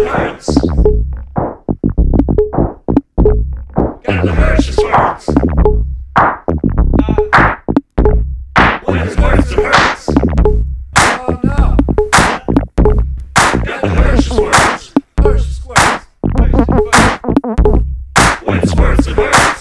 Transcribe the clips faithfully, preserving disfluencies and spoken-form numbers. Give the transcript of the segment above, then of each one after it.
Hertz. Got the harshest words. When it's words and hurts. Oh no. Got the harshest words. Harshest words. When it's words and hurts.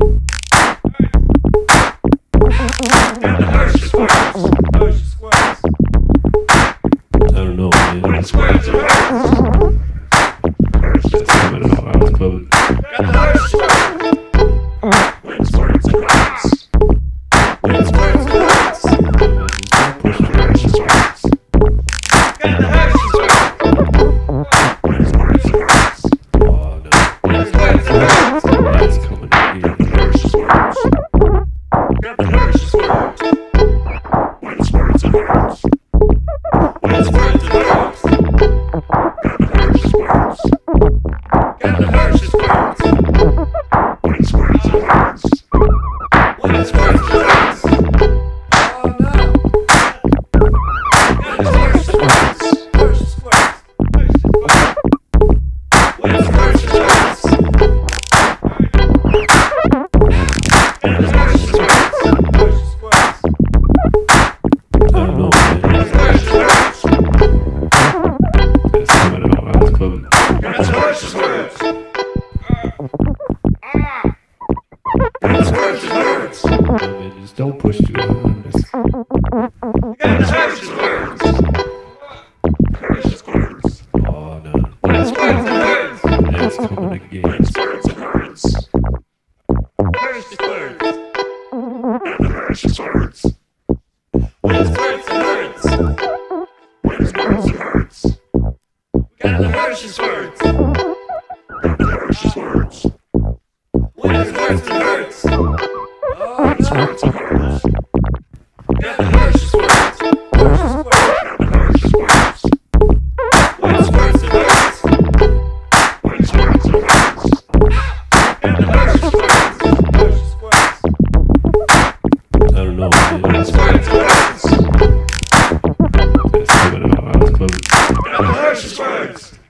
Got the harshest words. Harshest words. I don't know, man. When it's words and hurts. It's coming out. I was clubbing. Got the harshest words. When it's words and hurts. When it's words and hurts. Push Got the harshest words. Got the harshest words. When it's words and hurts. Oh, no. When it's words and hurts. That's coming in here. Got the harshest words. Got the harshest words. When it's words and hurts. When it's words and hurts. Got the harshest words. Got the harshest words. When it's words and hurts. When it's words and hurts. Oh no. Got the harshest words. Harshest words. When it's words and hurts. Got the harshest words. Harshest words. I don't know, man. When it's words and hurts. It's coming out. I was clubbing. Got the harshest words. When it's words and hurts. Yeah, man, just don't push too hard. It's- Got the harshest words. Harshest words. Oh, no. When it's words and hurts. It's coming again. When it's words and hurts. Harshest words. Got the harshest words. When it's words and hurts. When it's words and hurts. Got the harshest words. Got the harshest words. When it's words and hurts. Oh, it's words and hurts. Got the harshest words. Harshest words. Got the harshest words. When it's words and hurts. When it's words and hurts. Got the harshest words. Harshest words. I don't know, When man. it's words and hurts. It's coming out. I was clubbing. Got the harshest words.